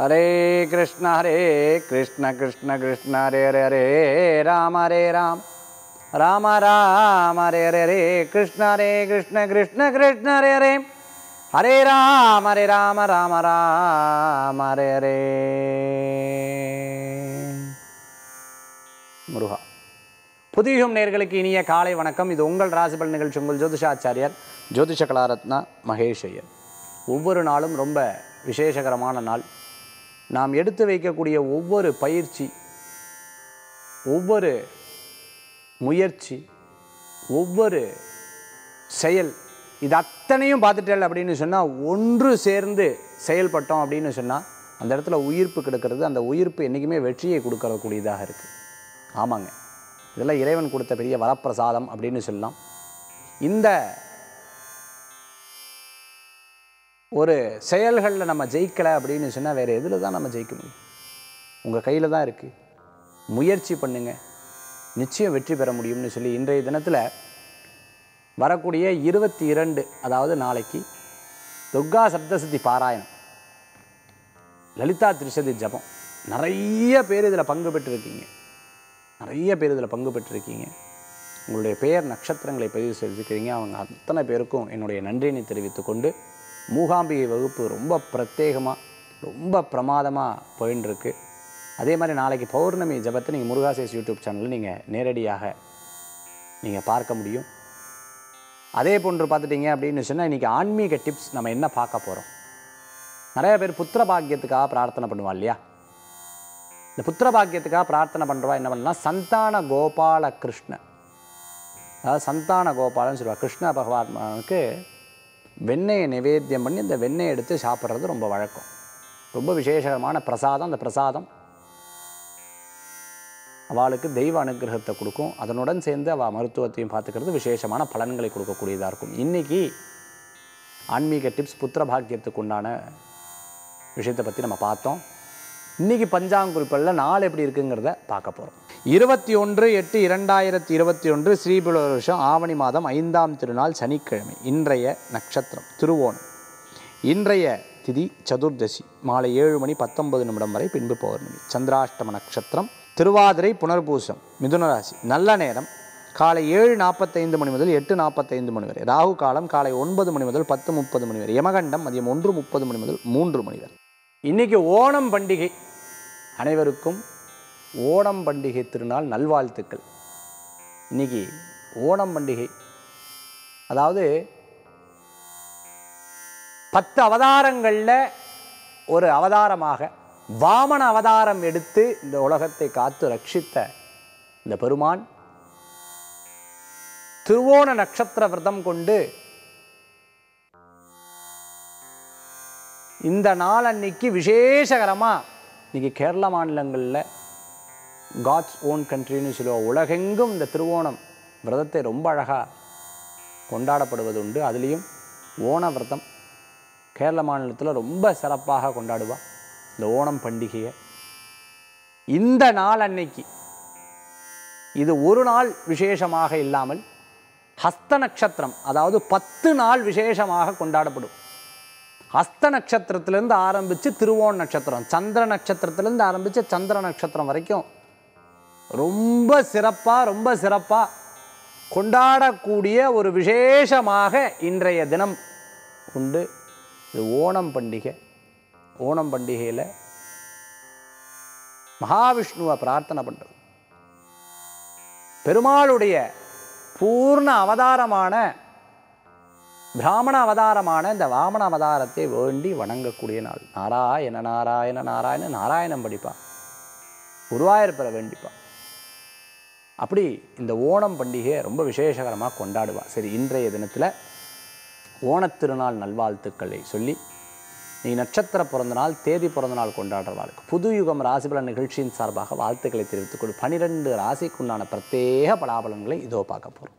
हरे कृष्ण कृष्ण कृष्ण हरे हरे हरे राम राम राम हरे हरे हरे कृष्ण कृष्ण कृष्ण हरे हरे हरे राम राम राम हरे हरे முருகா. புதியும் நேர்களுக்கு இனிய காலை வணக்கம். இது உங்கள் ராசிபல் நிகழ்ச்சி. உங்கள் ஜோதிஷாச்சாரியார் ஜோதிஷ கலாரத்னா மகேஷ் ஐயர். ஒவ்வொரு நாளும் ரொம்ப விசேஷகரமான நாள். நாம் எடுத்து வைக்கக்கூடிய ஒவ்வொரு பயிற்சி, ஒவ்வொரு முயற்சி, ஒவ்வொரு செயல், இது அத்தனையும் பார்த்துட்டேன் அப்படின்னு சொன்னால், ஒன்று சேர்ந்து செயல்பட்டோம் அப்படின்னு சொன்னால் அந்த இடத்துல உயிர்ப்பு கிடைக்கிறது. அந்த உயிர்ப்பு என்றைக்குமே வெற்றியை கொடுக்கக்கூடியதாக இருக்குது. ஆமாங்க, இதெல்லாம் இறைவன் கொடுத்த பெரிய வரப்பிரசாதம் அப்படின்னு சொல்லலாம். இந்த ஒரு செயல்களில் நம்ம ஜெயிக்கலை அப்படின்னு சொன்னால் வேறு எதில் தான் நம்ம ஜெயிக்க முடியும்? உங்கள் கையில் தான் இருக்குது. முயற்சி பண்ணுங்கள், நிச்சயம் வெற்றி பெற முடியும்னு சொல்லி இன்றைய தினத்தில் வரக்கூடிய 22, அதாவது நாளைக்கு துர்கா சப்தசதி பாராயணம், லலிதா திரிசதி ஜபம். நிறைய பேர் இதில் பங்கு பெற்றிருக்கீங்க. உங்களுடைய பெயர் நட்சத்திரங்களை பதிவு செய்திருக்கிறீங்க. அவங்க அத்தனை பேருக்கும் என்னுடைய நன்றியினை தெரிவித்துக்கொண்டு, மூகாம்பிகை வகுப்பு ரொம்ப பிரத்யேகமாக, ரொம்ப பிரமாதமாக போயின்ட்டுருக்கு. அதே மாதிரி நாளைக்கு பௌர்ணமி ஜபத்தை நீங்கள் முருகாசேஸ் யூடியூப் சேனலில் நீங்கள் நேரடியாக நீங்கள் பார்க்க முடியும். அதே போன்று பார்த்துட்டிங்க அப்படின்னு சொன்னால், இன்றைக்கி ஆன்மீக டிப்ஸ் நம்ம என்ன பார்க்க போகிறோம். நிறைய பேர் புத்திர பாக்கியத்துக்காக பிரார்த்தனை பண்ணுவா இல்லையா? இந்த புத்திர பாக்கியத்துக்காக பிரார்த்தனை பண்ணுறவா என்ன பண்ணலாம், சந்தான கோபால கிருஷ்ணன், அதாவது சந்தான கோபாலன்னு சொல்லுவாள். கிருஷ்ண பகவானுக்கு வெண்ணெயை நிவேத்தியம் பண்ணி இந்த வெண்ணெயை எடுத்து சாப்பிட்றது ரொம்ப வழக்கம். ரொம்ப விசேஷமான பிரசாதம். அந்த பிரசாதம் அவளுக்கு தெய்வ அனுகிரகத்தை கொடுக்கும். அதனுடன் சேர்ந்து அவள் மருத்துவத்தையும் பார்த்துக்கிறது விசேஷமான பலன்களை கொடுக்கக்கூடியதாக இருக்கும். இன்றைக்கி ஆன்மீக டிப்ஸ் புத்திர பாக்கியத்துக்கு உண்டான விஷயத்தை பற்றி நம்ம பார்த்தோம். இன்றைக்கி பஞ்சாங்குறிப்பில் நாள் எப்படி இருக்குங்கிறத பார்க்க போகிறோம். 21/8/2021 ஸ்ரீபுல வருஷம் ஆவணி மாதம் 5ஆம் திருநாள் சனிக்கிழமை. இன்றைய நட்சத்திரம் திருவோணம். இன்றைய திதி சதுர்தசி மாலை 7:19 வரை, பின்பு பௌர்ணமி. சந்திராஷ்டம நட்சத்திரம் திருவாதிரை புனர்பூசம் மிதுன ராசி. நல்ல நேரம் காலை 7:45 முதல் 8:45 வரை. ராகு காலம் காலை 9 முதல் 10:30 வரை. யமகண்டம் மதியம் 1:30 முதல் 3 வரை. இன்றைக்கி ஓணம் பண்டிகை. அனைவருக்கும் ஓணம் பண்டிகை திருநாள் நல்வாழ்த்துக்கள். இன்றைக்கி ஓணம் பண்டிகை, அதாவது 10 அவதாரங்களில் ஒரு அவதாரமாக வாமன அவதாரம் எடுத்து இந்த உலகத்தை காத்து ரட்சித்த இந்த பெருமான் திருவோண நட்சத்திர விரதம் கொண்டு இந்த நாள் அன்னைக்கு விசேஷகரமாக இன்றைக்கி கேரள மாநிலங்களில் காட்ஸ் ஓன் கண்ட்ரின்னு சொல்லுவோம். உலகெங்கும் இந்த திருவோணம் விரதத்தை ரொம்ப அழகாக கொண்டாடப்படுவது உண்டு. அதுலேயும் ஓண விரதம் கேரள மாநிலத்தில் ரொம்ப சிறப்பாக கொண்டாடுவாள் இந்த ஓணம் பண்டிகையை. இந்த நாள் அன்னைக்கு இது ஒரு நாள் விசேஷமாக இல்லாமல் ஹஸ்த நட்சத்திரம், அதாவது 10 நாள் விசேஷமாக கொண்டாடப்படும். ஹஸ்த நட்சத்திரத்திலேருந்து ஆரம்பித்து திருவோண நட்சத்திரம், சந்திர நட்சத்திரத்திலேருந்து ஆரம்பித்து சந்திர நட்சத்திரம் வரைக்கும் ரொம்ப சிறப்பாக கொண்டாடக்கூடிய ஒரு விசேஷமாக இன்றைய தினம் உண்டு. இது ஓணம் பண்டிகை. ஓணம் பண்டிகையில் மகாவிஷ்ணுவை பிரார்த்தனை பண்ணுறது, பெருமாளுடைய பூர்ண அவதாரமான பிராமண அவதாரமான இந்த வாமன அவதாரத்தை வேண்டி வணங்கக்கூடிய நாள். நாராயண நாராயண நாராயண நாராயணம் படிப்பா, குருவாயூரப்பரை வேண்டிப்பா. அப்படி இந்த ஓணம் பண்டிகையை ரொம்ப விசேஷகரமாக கொண்டாடுவா. சரி, இன்றைய தினத்தில் ஓணத்திருநாள் நல்வாழ்த்துக்களை சொல்லி, நீ நட்சத்திர பிறந்தநாள் தேதி பிறந்தநாள் கொண்டாடுறவாளுக்கு புது யுகம் ராசிபலன் நிகழ்ச்சியின் சார்பாக வாழ்த்துக்களை தெரிவித்துக்கொண்டு 12 ராசிக்குண்டான பிரத்யேக பலாபலன்களை இதோ பார்க்க போகிறோம்.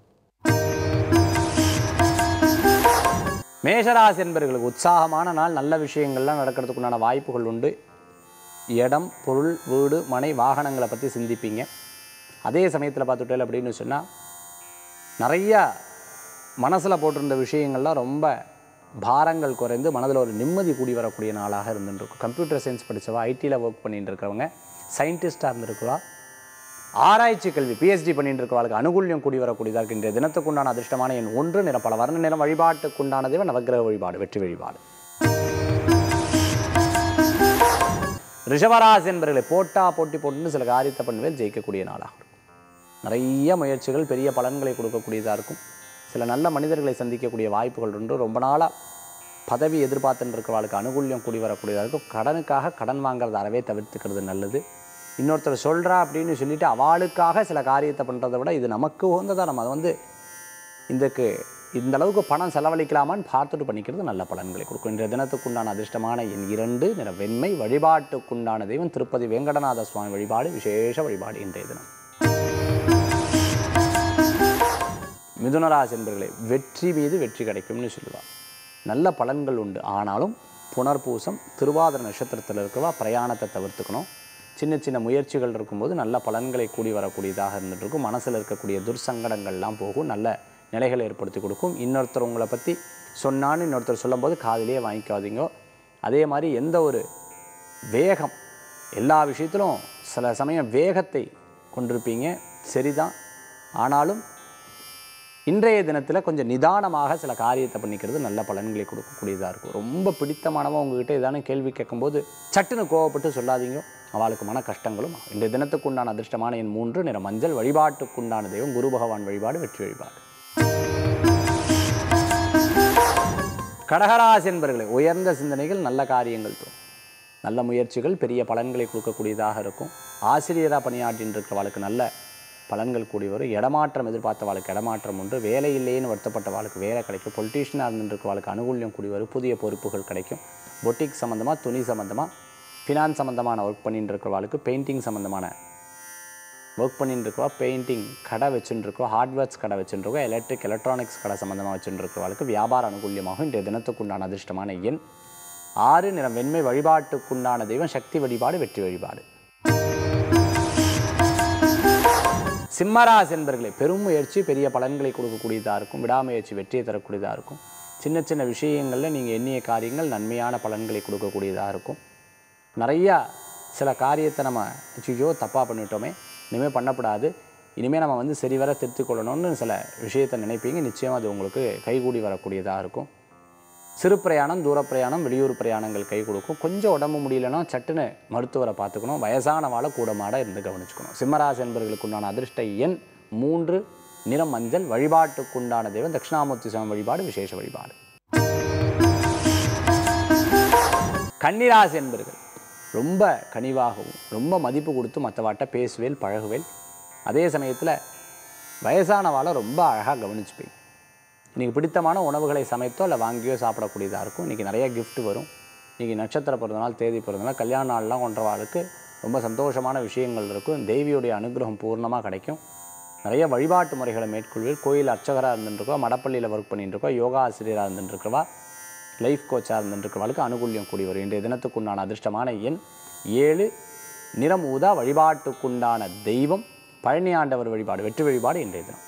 மேஷராசி என்பவர்களுக்கு உற்சாகமான நாள். நல்ல விஷயங்கள்லாம் நடக்கிறதுக்குண்டான வாய்ப்புகள் உண்டு. இடம், பொருள், வீடு, மனை, வாகனங்களை பற்றி சிந்திப்பீங்க. அதே சமயத்தில் பார்த்துட்டேன் அப்படின்னு சொன்னால், நிறையா மனசில் போட்டிருந்த விஷயங்கள்லாம் ரொம்ப பாரங்கள் குறைந்து மனதில் ஒரு நிம்மதி கூடி வரக்கூடிய நாளாக இருந்துருக்கும். கம்ப்யூட்டர் சயின்ஸ் படித்தவா, ஐடியில் ஒர்க் பண்ணிட்டு இருக்கிறவங்க, சயின்டிஸ்டாக இருந்திருக்கிறவா, ஆராய்ச்சி கல்வி பிஹெச்டி பண்ணிட்டு இருக்கிறவர்களுக்கு அனுகூல்யம் கூடி வரக்கூடியதாக இருக்குது. இன்றைய தினத்துக்குண்டான அதிர்ஷ்டமான எண் 1, நிறம் பல வர்ண நிறம். வழிபாட்டுக்குண்டான தெய்வம் நவக்கிரக வழிபாடு, வெற்றி வழிபாடு. ரிஷபராசி என்பவர்களை போட்டி போட்டுன்னு சில காரியத்தை பண்ணுவேல் ஜெயிக்கக்கூடிய நாளாக இருக்கும். நிறைய முயற்சிகள் பெரிய பலன்களை கொடுக்கக்கூடியதாக இருக்கும். சில நல்ல மனிதர்களை சந்திக்கக்கூடிய வாய்ப்புகள் உண்டு. ரொம்ப நாளாக பதவி எதிர்பார்த்துன்னு இருக்கிறவர்களுக்கு அனுகூல்யம் கூடி வரக்கூடியதாக இருக்கும். கடனுக்காக கடன் வாங்குறது அறவே தவிர்த்துக்கிறது நல்லது. இன்னொருத்தர் சொல்கிறா அப்படின்னு சொல்லிவிட்டு அவளுக்காக சில காரியத்தை பண்ணுறதை விட இது நமக்கு உகந்ததாக நம்ம அதை இந்த அளவுக்கு பணம் செலவழிக்கலாமான்னு பார்த்துட்டு பண்ணிக்கிறது நல்ல பலன்களை கொடுக்கும். இன்றைய தினத்துக்குண்டான அதிர்ஷ்டமான எண் 2, நிற வெண்மை. வழிபாட்டுக்குண்டான தெய்வம் திருப்பதி வெங்கடநாத சுவாமி வழிபாடு, விசேஷ வழிபாடு இன்றைய தினம். மிதுனராசி என்பவர்களே, வெற்றி மீது வெற்றி கிடைக்கும்னு சொல்லுவாள். நல்ல பலன்கள் உண்டு. ஆனாலும் புனர்பூசம் திருவாதிரை நட்சத்திரத்தில் இருக்கிறவா பிரயாணத்தை தவிர்த்துக்கணும். சின்ன சின்ன முயற்சிகள் இருக்கும்போது நல்ல பலன்களை கூடி வரக்கூடியதாக இருந்துகிட்டு இருக்கும். மனசில் இருக்கக்கூடிய துர்சங்கடங்கள்லாம் போகும். நல்ல நிலைகளை ஏற்படுத்தி கொடுக்கும். இன்னொருத்தர் உங்களை பற்றி சொன்னான்னு இன்னொருத்தர் சொல்லும்போது காதிலேயே வாங்கிக்காதீங்க. அதே மாதிரி எந்த ஒரு வேகம், எல்லா விஷயத்திலும் சில சமயம் வேகத்தை கொண்டிருப்பீங்க, சரிதான். ஆனாலும் இன்றைய தினத்தில் கொஞ்சம் நிதானமாக சில காரியத்தை பண்ணிக்கிறது நல்ல பலன்களை கொடுக்கக்கூடியதாக இருக்கும். ரொம்ப பிடித்தமானவங்க உங்ககிட்ட ஏதான கேள்வி கேட்கும்போது சட்டுன்னு கோவப்பட்டு சொல்லாதீங்க, அவளுக்கு மன கஷ்டங்களும். இன்றைய தினத்துக்குண்டான அதிர்ஷ்டமான எண் 3, நிற மஞ்சள். வழிபாட்டுக்குண்டான தெய்வம் குரு பகவான் வழிபாடு, வெற்றி வழிபாடு. கடகராசி என்பவர்களே, உயர்ந்த சிந்தனைகள், நல்ல காரியங்கள் தோணும். நல்ல முயற்சிகள் பெரிய பலன்களை கொடுக்கக்கூடியதாக இருக்கும். ஆசிரியராக பணியாற்றின்னு இருக்கிறவளுக்கு நல்ல பலன்கள் கூடி வரும். இடமாற்றம் எதிர்பார்த்த வாழ்க்கை இடமாற்றம் உண்டு. வேலை இல்லைன்னு வருத்தப்பட்ட வாழ்க்கை வேலை கிடைக்கும். பொலிட்டீஷியனாக இருந்துருக்க வாழ்க்கை அனுகூல்யம் கூடி வரும். புதிய பொறுப்புகள் கிடைக்கும். பொட்டிக் சம்மந்தமாக, துணி சம்மந்தமாக, ஃபினான்ஸ் சம்மந்தமான ஒர்க் பண்ணிட்டு இருக்கிறவளுக்கு, பெயிண்டிங் சம்மந்தமான ஒர்க் பண்ணிட்டு இருக்கவா, பெயிண்டிங் கடை வச்சுருக்கோம், ஹார்ட்வேர்ஸ் கடை வச்சுருக்கோம், எலக்ட்ரானிக்ஸ் கடை சம்மந்தமாக வச்சுருக்கிறவளுக்கு வியாபார அனுகூல்யமாகும். இன்றைய தினத்துக்குண்டான அதிர்ஷ்டமான எண் 6, நிறம் வெண்மை. வழிபாட்டுக்குண்டான தெய்வம் சக்தி வழிபாடு, வெற்றி வழிபாடு. சிம்மராசி என்பவர்களே, பெரும் முயற்சி பெரிய பலன்களை கொடுக்கக்கூடியதாக இருக்கும். விடாமுயற்சி வெற்றியை தரக்கூடியதாக இருக்கும். சின்ன சின்ன விஷயங்களில் நீங்கள் எண்ணிய காரியங்கள் நன்மையான பலன்களை கொடுக்கக்கூடியதாக இருக்கும். நிறையா சில காரியத்தை நம்ம ஐயோ தப்பாக பண்ணிவிட்டோமே, இனிமேல் பண்ணக்கூடாது, இனிமேல் நம்ம சரிவர திருத்திக் கொள்ளணும்னு சில விஷயத்தை நினைப்பீங்க. நிச்சயம் அது உங்களுக்கு கைகூடி வரக்கூடியதாக இருக்கும். சிறு பிரயாணம், தூர பிரயாணம், வெளியூர் பிரயாணங்கள் கை கொடுக்கும். கொஞ்சம் உடம்பு முடியலன்னா சட்டுன்னு மருத்துவரை பார்த்துக்கணும். வயசானவாளை கூடமாட இருந்து கவனிச்சுக்கணும். சிம்மராசி என்பவர்களுக்குண்டான அதிர்ஷ்ட எண் 3, நிறம் மஞ்சள். வழிபாட்டுக்குண்டான தெய்வம் தட்சிணாமூர்த்தி சுவாமி வழிபாடு, விசேஷ வழிபாடு. கன்னிராசி என்பவர்கள் ரொம்ப கனிவாகவும் ரொம்ப மதிப்பு கொடுத்து மற்றவாட்ட பேசுவேல், பழகுவேல். அதே சமயத்தில் வயசானவாளை ரொம்ப அழகாக கவனிச்சுப்பீங்க. இன்றைக்கி பிடித்தமான உணவுகளை சமைத்தோ இல்லை வாங்கியோ சாப்பிடக்கூடியதாக இருக்கும். இன்றைக்கி நிறைய கிஃப்ட் வரும். இன்றைக்கி நட்சத்திர பிறந்தநாள், தேதி பிறந்தநாள், கல்யாண நாள்லாம் கொண்டவாளுக்கு ரொம்ப சந்தோஷமான விஷயங்கள் இருக்கும். தேவியுடைய அனுகிரகம் பூர்ணமாக கிடைக்கும். நிறைய வழிபாட்டு முறைகளை மேற்கொள்வீர். கோயில் அர்ச்சகராக இருந்துருக்கோ, மடப்பள்ளியில் ஒர்க் பண்ணிட்டுருக்கோ, யோகா ஆசிரியராக இருந்துருக்கிறவா, லைஃப் கோச்சாக இருந்துருக்கிறவளுக்கு அனுகூல்யம் கூடி வரும். இன்றைய தினத்துக்குண்டான அதிர்ஷ்டமான எண் 7, நிறம் ஊதா. வழிபாட்டுக்குண்டான தெய்வம் பழனி ஆண்டவர் வழிபாடு, வெற்றி வழிபாடு இன்றைய தினம்.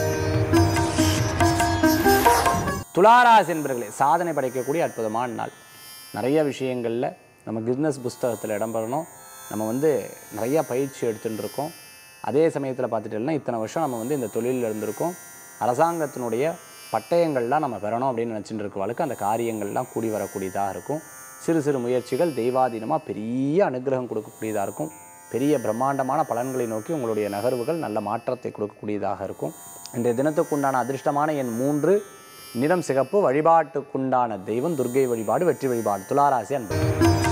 துளாராசி என்பவர்களே, சாதனை படைக்கக்கூடிய அற்புதமான நாள். நிறைய விஷயங்களில் நம்ம கின்னஸ் புஸ்தகத்தில் இடம்பெறணும். நம்ம நிறையா பயிற்சி எடுத்துகிட்டு இருக்கோம். அதே சமயத்தில் பார்த்துட்டோம்னா இத்தனை வருஷம் நம்ம இந்த தொழிலில் இருந்திருக்கோம். அரசாங்கத்தினுடைய பட்டயங்கள்லாம் நம்ம பெறணும் அப்படின்னு நினச்சிட்டு இருக்கவளுக்கு அந்த காரியங்கள்லாம் கூடி வரக்கூடியதாக இருக்கும். சிறு சிறு முயற்சிகள் தெய்வாதீனமாக பெரிய அனுகிரகம் கொடுக்கக்கூடியதாக இருக்கும். பெரிய பிரம்மாண்டமான பலன்களை நோக்கி உங்களுடைய நகர்வுகள் நல்ல மாற்றத்தை கொடுக்கக்கூடியதாக இருக்கும். இன்றைய தினத்துக்குண்டான அதிர்ஷ்டமான எண் 3, நிறம் சிகப்பு. வழிபாட்டுக்குண்டான தெய்வம் துர்க்கை வழிபாடு, வெற்றி வழிபாடு. துளாராசி என்பது.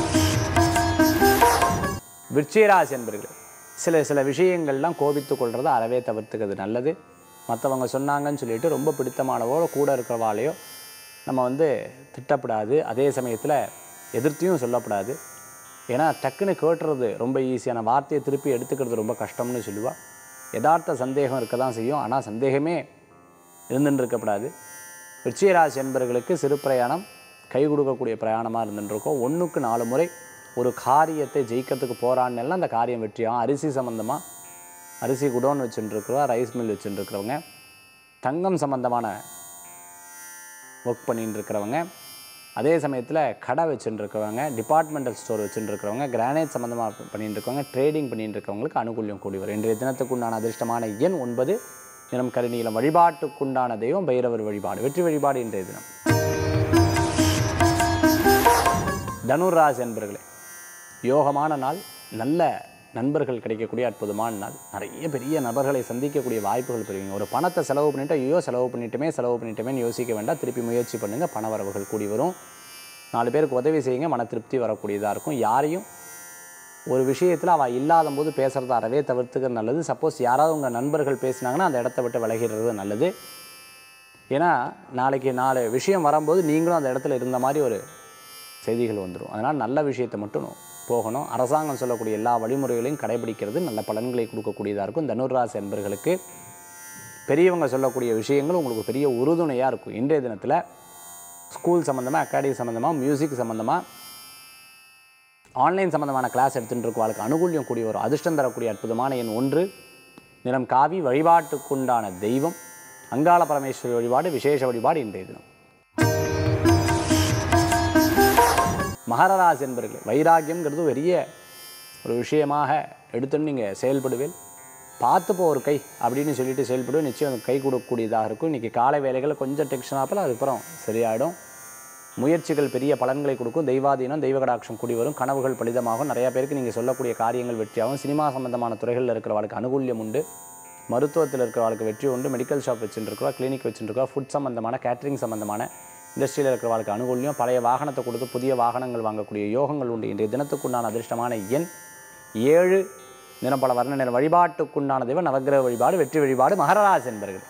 விருச்சிகராசி என்பவர்களே, சில விஷயங்கள்லாம் கோபித்து கொள்றதை அறவே தவிர்த்துக்கிறது நல்லது. மற்றவங்க சொன்னாங்கன்னு சொல்லிட்டு ரொம்ப பிடித்தமானவோ கூட இருக்கிறவாளையோ நம்ம திட்டப்படாது. அதே சமயத்தில் எதிர்த்தையும் சொல்லப்படாது. ஏன்னா டக்குன்னு கேட்டுறது ரொம்ப ஈஸியான வார்த்தையை திருப்பி எடுத்துக்கிறது ரொம்ப கஷ்டம்னு சொல்லுவாள். யதார்த்த சந்தேகம் இருக்க தான் செய்யும். ஆனால் சந்தேகமே இருந்துன்னு இருக்கப்படாது. விருச்சிகராசி என்பவர்களுக்கு சிறு பிரயாணம் கை கொடுக்கக்கூடிய பிரயாணமாக இருந்துருக்கோம். 1க்கு 4 முறை ஒரு காரியத்தை ஜெயிக்கிறதுக்கு போகிறான்னெல்லாம் அந்த காரியம் வெற்றியாகும். அரிசி சம்மந்தமாக அரிசி குடோன் வச்சுட்டுருக்குறவா, ரைஸ் மில் வச்சுட்டுருக்கிறவங்க, தங்கம் சம்மந்தமான ஒர்க் பண்ணிட்டு இருக்கிறவங்க, அதே சமயத்தில் கடை வச்சுட்டு இருக்கிறவங்க, டிபார்ட்மெண்டல் ஸ்டோர் வச்சுட்டு இருக்கிறவங்க, கிரானைட் சம்மந்தமாக பண்ணிட்டு இருக்கவங்க, ட்ரேடிங் பண்ணிட்டு இருக்கவங்களுக்கு அனுகூல்யம் கூடி வரும். இன்றைய தினத்துக்குண்டான அதிர்ஷ்டமான எண் 9, நிறம் கருநீலம். வழிபாட்டுக்குண்டான தெய்வம் பைரவர் வழிபாடு, வெற்றி வழிபாடு இன்றைய தினம். தனுராசி என்பர்களே, யோகமான நாள், நல்ல நண்பர்கள் கிடைக்கக்கூடிய அற்புதமான நாள். நிறைய பெரிய நபர்களை சந்திக்கக்கூடிய வாய்ப்புகள் பெறுவீங்க. ஒரு பணத்தை செலவு பண்ணிவிட்டு ஐயோ செலவு பண்ணிட்டோமேன்னு யோசிக்க வேண்டாம். திருப்பி முயற்சி பண்ணுங்கள், பண வரவுகள் கூடி வரும். 4 பேருக்கு உதவி செய்யுங்க, மன திருப்தி வரக்கூடியதாக இருக்கும். யாரையும் ஒரு விஷயத்தில் அவள் இல்லாத போது பேசுகிறத அறவே தவிர்த்துக்கிறது நல்லது. சப்போஸ் யாராவது உங்கள் நண்பர்கள் பேசினாங்கன்னா அந்த இடத்த விட்டு விலகிடுறது நல்லது. ஏன்னா நாளைக்கு 4 விஷயம் வரும்போது நீங்களும் அந்த இடத்துல இருந்த மாதிரி ஒரு செய்திகள் வந்துடும். அதனால் நல்ல விஷயத்தை மட்டும் போகணும். அரசாங்கம் சொல்லக்கூடிய எல்லா வழிமுறைகளையும் கடைபிடிக்கிறது நல்ல பலன்களை கொடுக்கக்கூடியதாக இருக்கும். தனுராசி என்பர்களுக்கு பெரியவங்க சொல்லக்கூடிய விஷயங்கள் உங்களுக்கு பெரிய உறுதுணையாக இருக்கும். இன்றைய தினத்தில் ஸ்கூல் சம்மந்தமாக, அகாடமி சம்மந்தமாக, மியூசிக் சம்மந்தமாக, ஆன்லைன் சம்மந்தமான கிளாஸ் எடுத்துகிட்டு இருக்கவங்களுக்கு அனுகூல்யம் கூடிய ஒரு அதிர்ஷ்டம் தரக்கூடிய அற்புதமான எண் 1, நிறம் காவி. வழிபாட்டுக்குண்டான தெய்வம் அங்காள பரமேஸ்வரி வழிபாடு, விசேஷ வழிபாடு இன்றைய தினம். மகர ராசி என்பர்களே, வைராக்கியம்ங்கிறது பெரிய ஒரு விஷயமாக எடுத்துன்னு நீங்கள் செயல்படுவேன். பார்த்துப்போ ஒரு கை அப்படின்னு சொல்லிட்டு செயல்படுவேன். நிச்சயம் கை கொடுக்கக்கூடியதாக இருக்கும். இன்றைக்கி காலை வேலைகளில் கொஞ்சம் டென்ஷன் ஆகல, அதுக்கப்புறம் சரியாயிடும். முயற்சிகள் பெரிய பலன்களை கொடுக்கும். தெய்வாதீனம், தெய்வ கடாட்சம் கூடி வரும். கனவுகள் பலிதமாகும். நிறையா பேருக்கு நீங்கள் சொல்லக்கூடிய காரியங்கள் வெற்றியாகும். சினிமா சம்பந்தமான துறைகளில் இருக்கிறவர்களுக்கு அனுகூல்யம் உண்டு. மருத்துவத்தில் இருக்கிறவர்களுக்கு வெற்றி உண்டு. மெடிக்கல் ஷாப் வச்சுருக்கா, கிளினிக் வச்சுருக்கா, ஃபுட் சம்பந்தமான, கேட்ரிங் சம்பந்தமான இண்டஸ்ட்ரியில் இருக்கிறவர்களுக்கு அனுகூல்யம். பழைய வாகனத்தை கொடுத்து புதிய வாகனங்கள் வாங்கக்கூடிய யோகங்கள் உண்டு. இன்றைய தினத்துக்குண்டான அதிர்ஷ்டமான எண் 7, நிறம் பல வர்ண நிறம். வழிபாட்டுக்குண்டான தெய்வம் நவக்கிரக வழிபாடு, வெற்றி வழிபாடு. மகர ராசி என்பர்களே.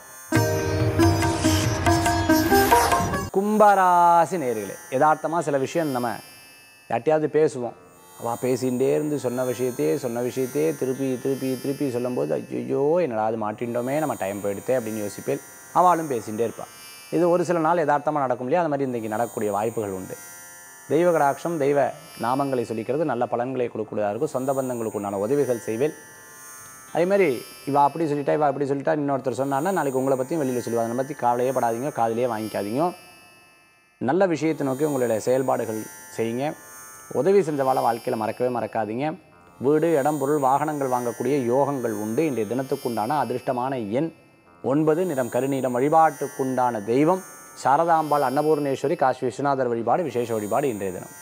கும்பராசி நேயர்களே, யதார்த்தமாக சில விஷயம் நம்ம யார்ட்டையாவது பேசுவோம். அவள் பேசிகிட்டே இருந்து சொன்ன விஷயத்தையே திருப்பி சொல்லும்போது ஐயோ என்னடா அது மாட்டின்றோமே, நம்ம டைம் போயிடுத்தே அப்படின்னு யோசிப்பேன். அவளும் பேசிகிட்டே இருப்பாள். இது ஒரு சில நாள் யதார்த்தமாக நடக்கும் இல்லையா, அது மாதிரி இன்றைக்கி நடக்கக்கூடிய வாய்ப்புகள் உண்டு. தெய்வ கடாட்சம், தெய்வ நாமங்களை சொல்லிக்கிறது நல்ல பலன்களை கொடுக்கக்கூடியதாக இருக்கும். சொந்த பந்தங்களுக்கு உண்டான உதவிகள் செய்வேன். அதேமாதிரி இவள் அப்படி சொல்லிட்டா இன்னொருத்தர் சொன்னான்னா நாளைக்கு உங்களை பற்றியும் வெளியில் சொல்லுவாங்க. அதை பற்றி கவலையே படாதீங்க, காதிலேயே வாங்கிக்காதீங்க. நல்ல விஷயத்தை நோக்கி உங்களுடைய செயல்பாடுகள் செய்யுங்க. உதவி செஞ்சவாளை வாழ்க்கையில் மறக்கவே மறக்காதீங்க. வீடு, இடம், பொருள், வாகனங்கள் வாங்கக்கூடிய யோகங்கள் உண்டு. இன்றைய தினத்துக்குண்டான அதிர்ஷ்டமான எண் 9, நிறம் கருநீலம். வழிபாட்டுக்குண்டான தெய்வம் சாரதாம்பாள் அன்னபூர்ணேஸ்வரி, காசி விஸ்வநாதர் வழிபாடு, விசேஷ வழிபாடு இன்றைய தினம்.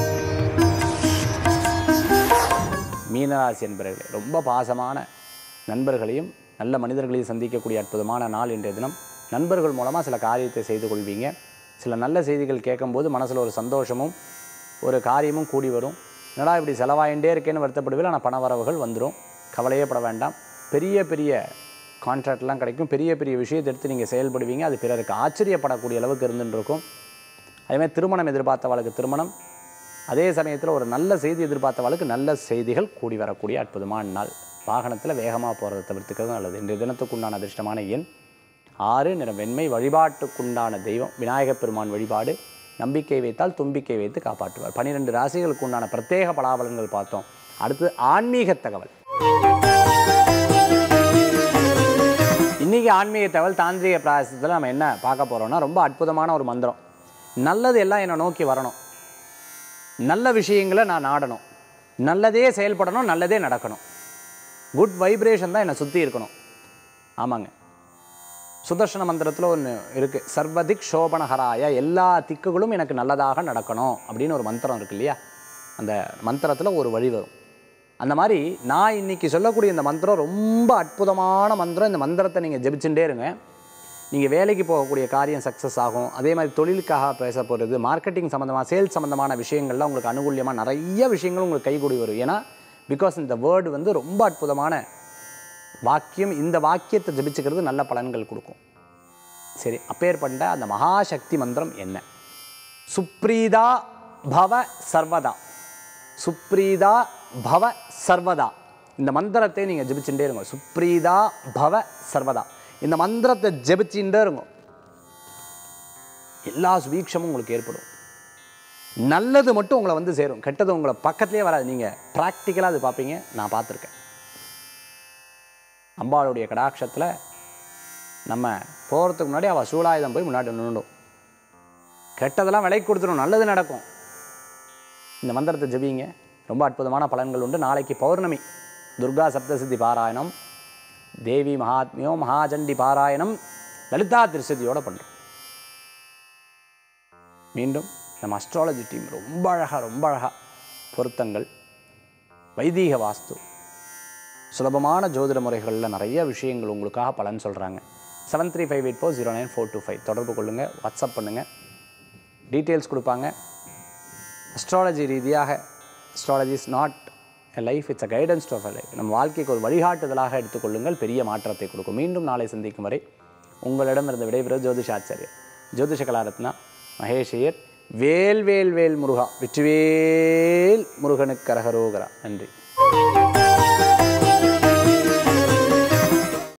மீனராசி என்பவர்களே, ரொம்ப பாசமான நண்பர்களையும் நல்ல மனிதர்களையும் சந்திக்கக்கூடிய அற்புதமான நாள் இன்றைய தினம். நண்பர்கள் மூலமாக சில காரியத்தை செய்து கொள்வீங்க. சில நல்ல செய்திகள் கேட்கும்போது மனசில் ஒரு சந்தோஷமும் ஒரு காரியமும் கூடி வரும். என்னடா இப்படி செலவாயிண்டே இருக்கேன்னு வருத்தப்படுவேன், ஆனால் பண வரவுகள் வந்துடும். கவலையே பட வேண்டாம். பெரிய கான்ட்ராக்ட்லாம் கிடைக்கும். பெரிய விஷயத்தை எடுத்து நீங்கள் செயல்படுவீங்க. அது பிறருக்கு ஆச்சரியப்படக்கூடிய அளவுக்கு இருந்துருக்கும். அதேமாதிரி திருமணம் எதிர்பார்த்தவளுக்கு திருமணம், அதே சமயத்தில் ஒரு நல்ல செய்தி எதிர்பார்த்தவளுக்கு நல்ல செய்திகள் கூடி வரக்கூடிய அற்புதமான நாள். வாகனத்தில் வேகமாக போகிறத தவிர்த்துக்கிறது நல்லது. இன்றைய தினத்துக்குண்டான அதிர்ஷ்டமான எண் 6, நிறம் வெண்மை. வழிபாட்டுக்குண்டான தெய்வம் விநாயகப் பெருமான் வழிபாடு. நம்பிக்கை வைத்தால் தும்பிக்கை வைத்து காப்பாற்றுவார். 12 ராசிகளுக்கு உண்டான பிரத்யேக பலாபலன்கள் பார்த்தோம். அடுத்து ஆன்மீக தகவல். இன்றைக்கி ஆன்மீக தகவல் தாந்திரிக பிராயசத்தில் நம்ம என்ன பார்க்க போகிறோம்னா, ரொம்ப அற்புதமான ஒரு மந்திரம். நல்லது எல்லாம் என்னை நோக்கி வரணும், நல்ல விஷயங்களை நான் நாடணும், நல்லதே செயல்படணும், நல்லதே நடக்கணும், குட் வைப்ரேஷன் தான் என்னை சுற்றி இருக்கணும். ஆமாங்க, சுதர்சன மந்திரத்தில் ஒன்று இருக்குது, சர்வதிக் சோபனஹராய, எல்லா திக்குகளும் எனக்கு நல்லதாக நடக்கணும் அப்படின்னு ஒரு மந்திரம் இருக்குது இல்லையா. அந்த மந்திரத்தில் ஒரு வழி வரும். அந்த மாதிரி நான் இன்றைக்கி சொல்லக்கூடிய இந்த மந்திரம் ரொம்ப அற்புதமான மந்திரம். இந்த மந்திரத்தை நீங்கள் ஜெபிச்சுட்டே இருங்க. நீங்கள் வேலைக்கு போகக்கூடிய காரியம் சக்ஸஸ் ஆகும். அதே மாதிரி தொழிலுக்காக பேச போகிறது, மார்க்கெட்டிங் சம்மந்தமாக, சேல்ஸ் சம்மந்தமான விஷயங்கள்லாம் உங்களுக்கு அனுகூலியமாக நிறைய விஷயங்கள் உங்களுக்கு கைகூடி வரும். ஏன்னா பிகாஸ் இந்த வேர்டு வந்து ரொம்ப அற்புதமான வாக்கியம். இந்த வாக்கியத்தை ஜபிச்சுக்கிறது நல்ல பலன்கள் கொடுக்கும். சரி, அப்பேற்பட்ட அந்த மகாசக்தி மந்திரம் என்ன? சுப்ரீதா பவ சர்வதா, சுப்ரீதா பவ சர்வதா. இந்த மந்திரத்தை நீங்கள் ஜபிச்சுட்டே இருங்க. சுப்ரீதா பவ சர்வதா. இந்த மந்திரத்தை ஜபிச்சுட்டே இருங்க. எல்லா சுபீட்சமும் உங்களுக்கு ஏற்படும். நல்லது மட்டும் உங்களை வந்து சேரும், கெட்டது உங்களை பக்கத்துலேயே வராது. நீங்கள் ப்ராக்டிக்கலாக அது பார்ப்பீங்க. நான் பார்த்துருக்கேன். அம்பாளுடைய கடாட்சத்தில் நம்ம போகிறதுக்கு முன்னாடி அவள் சூலாயுதம் போய் முன்னாடி நின்றுடும். கெட்டதெல்லாம் விலைக்கு கொடுத்துரும், நல்லது நடக்கும். இந்த மந்திரத்தை ஜபிங்க, ரொம்ப அற்புதமான பலன்கள் உண்டு. நாளைக்கு பௌர்ணமி, துர்கா சப்தசித்தி பாராயணம், தேவி மகாத்மியம், மகாச்சண்டி பாராயணம், லலிதா திருசதியோடு பண்ணுறோம். மீண்டும் நம்ம அஸ்ட்ராலஜி டீம் ரொம்ப அழகாக பொருத்தங்கள், வைதீக வாஸ்து, சுலபமான ஜோதிட முறைகளில் நிறைய விஷயங்கள் உங்களுக்காக பலன் சொல்கிறாங்க. 7358409425 தொடர்பு கொள்ளுங்கள், வாட்ஸ்அப் பண்ணுங்கள், டீட்டெயில்ஸ் கொடுப்பாங்க. அஸ்ட்ராலஜி ரீதியாக astrology is not a life, it's a guidance to a life. நம்ம வாழ்க்கைக்கு ஒரு வழிகாட்டுதலாக எடுத்துக்கொள்ளுங்கள், பெரிய மாற்றத்தை கொடுக்கும். மீண்டும் நாளை சந்திக்கும் வரை உங்களிடமிருந்து விடைபெறுவது ஜோதிஷாச்சாரியர் ஜோதிஷ கலாரத்னா மகேஷ் ஐயர். வேல் வேல் வேல் முருகா, வெற்றிவேல் முருகனுக்கு கரகரோகரா. நன்றி.